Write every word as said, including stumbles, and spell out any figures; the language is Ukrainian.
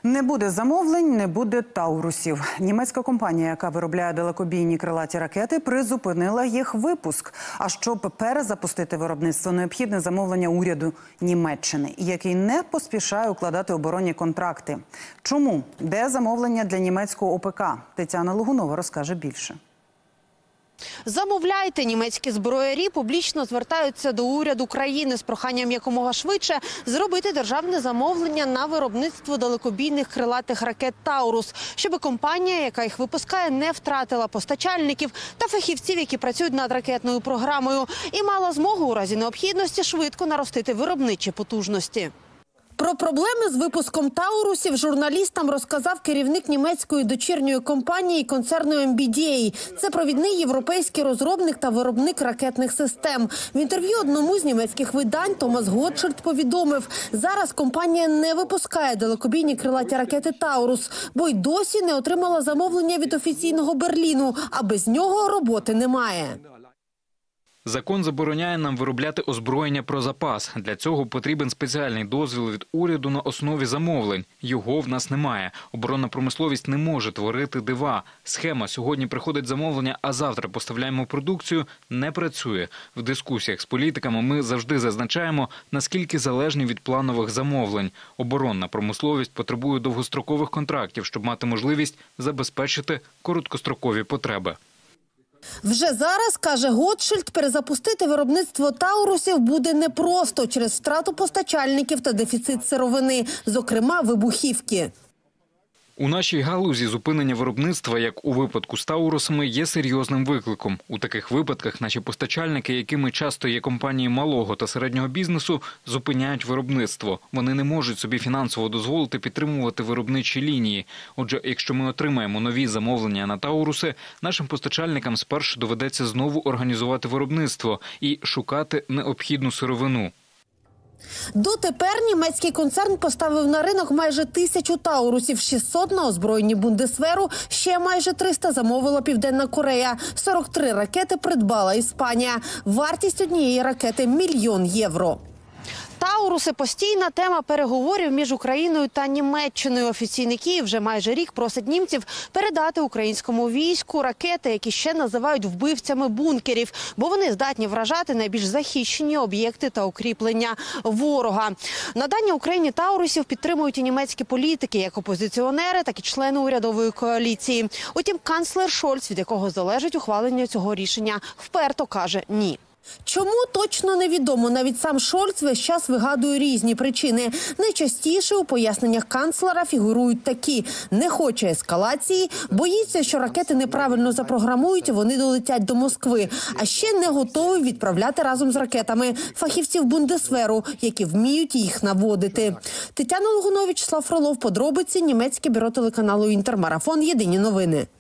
Не буде замовлень, не буде таурусів. Німецька компанія, яка виробляє далекобійні крилаті ракети, призупинила їх випуск. А щоб перезапустити виробництво, необхідне замовлення уряду Німеччини, який не поспішає укладати оборонні контракти. Чому? Де замовлення для німецького ОПК? Тетяна Логунова розкаже більше. Замовляйте. Німецькі зброярі публічно звертаються до уряду країни з проханням якомога швидше зробити державне замовлення на виробництво далекобійних крилатих ракет «Таурус», щоб компанія, яка їх випускає, не втратила постачальників та фахівців, які працюють над ракетною програмою, і мала змогу у разі необхідності швидко наростити виробничі потужності. Про проблеми з випуском «Таурусів» журналістам розказав керівник німецької дочірньої компанії концерну ем бі ді ей. Це провідний європейський розробник та виробник ракетних систем. В інтерв'ю одному з німецьких видань Томас Готшильд повідомив, зараз компанія не випускає далекобійні крилаті ракети «Таурус», бо й досі не отримала замовлення від офіційного Берліну, а без нього роботи немає. Закон забороняє нам виробляти озброєння про запас. Для цього потрібен спеціальний дозвіл від уряду на основі замовлень. Його в нас немає. Оборонна промисловість не може творити дива. Схема «сьогодні приходить замовлення, а завтра поставляємо продукцію» не працює. В дискусіях з політиками ми завжди зазначаємо, наскільки залежні від планових замовлень. Оборонна промисловість потребує довгострокових контрактів, щоб мати можливість забезпечити короткострокові потреби. Вже зараз, каже Готшильд, перезапустити виробництво «Таурусів» буде непросто через втрату постачальників та дефіцит сировини, зокрема вибухівки. У нашій галузі зупинення виробництва, як у випадку з «Таурусами», є серйозним викликом. У таких випадках наші постачальники, якими часто є компанії малого та середнього бізнесу, зупиняють виробництво. Вони не можуть собі фінансово дозволити підтримувати виробничі лінії. Отже, якщо ми отримаємо нові замовлення на «Тауруси», нашим постачальникам спершу доведеться знову організувати виробництво і шукати необхідну сировину. Дотепер німецький концерн поставив на ринок майже тисячу «Таурусів», шістсот на озброєнні Бундесверу, ще майже триста замовила Південна Корея, сорок три ракети придбала Іспанія. Вартість однієї ракети – мільйон євро. «Тауруси» – постійна тема переговорів між Україною та Німеччиною. Офіційний Київ вже майже рік просить німців передати українському війську ракети, які ще називають вбивцями бункерів, бо вони здатні вражати найбільш захищені об'єкти та укріплення ворога. Надання Україні «Таурусів» підтримують і німецькі політики, як опозиціонери, так і члени урядової коаліції. Утім, канцлер Шольц, від якого залежить ухвалення цього рішення, вперто каже «ні». Чому, точно невідомо. Навіть сам Шольц весь час вигадує різні причини. Найчастіше у поясненнях канцлера фігурують такі: не хоче ескалації, боїться, що ракети неправильно запрограмують і вони долетять до Москви. А ще не готовий відправляти разом з ракетами фахівців Бундесверу, які вміють їх наводити. Тетяна Логунова, Вячеслав Фролов, подробиці, німецьке бюро телеканалу «Інтермарафон», єдині новини.